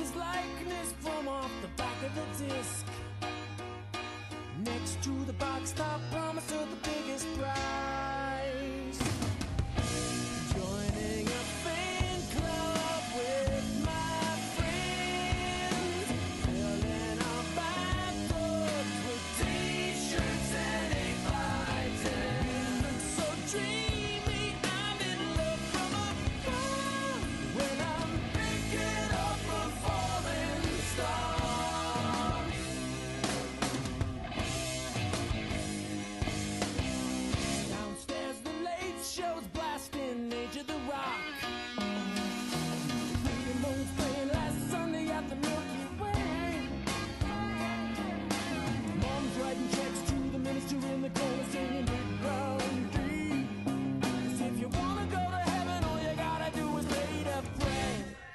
his likeness from off the back of the disc. Next to the box top promise of the biggest prize. Joining a fan club with my friends, filling our bathrooms with t-shirts and 8x10. You look so dreamy, I'm in love from afar. When I'm picking up a falling star. Downstairs the late show's blasting Age of the Rock. Rainbows playing last Sunday at the Milky Way. Mom's writing checks to the minister in the corner singing Big Brown Tree. 'Cause if you wanna go to heaven, all you gotta do is pay to pray.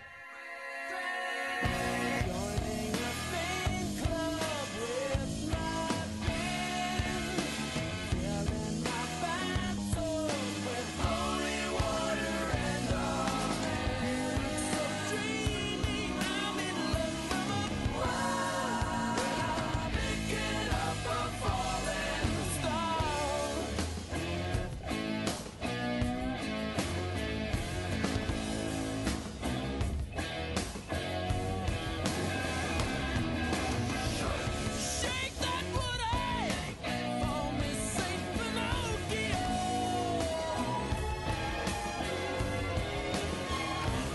Joining a fan club with my friends, filling my bathtub with holy water and amen. So dreamy, I'm in love from afar. When I'm picking up a falling star. Shake that wood, for me, Saint Pinocchio.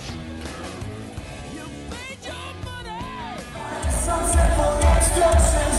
You paid your money. Sunset for instructions.